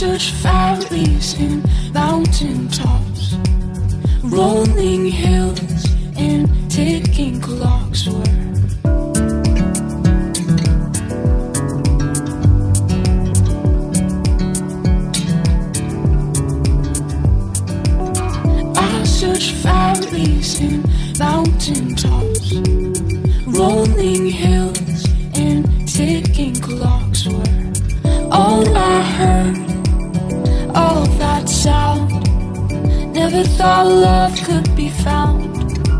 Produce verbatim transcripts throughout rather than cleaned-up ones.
search valleys and mountain tops, rolling hills and ticking clocks were. I search valleys and mountain tops, rolling hills and ticking clocks were all I heard. All that sound, never thought love could be found.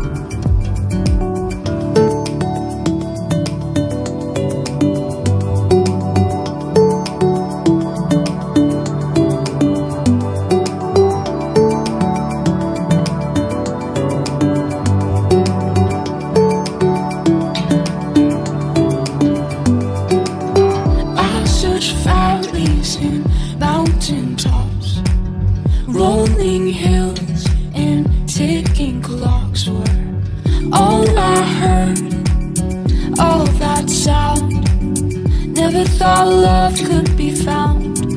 Valleys and mountain tops, rolling hills and ticking clocks were all I heard. All that sound, never thought love could be found.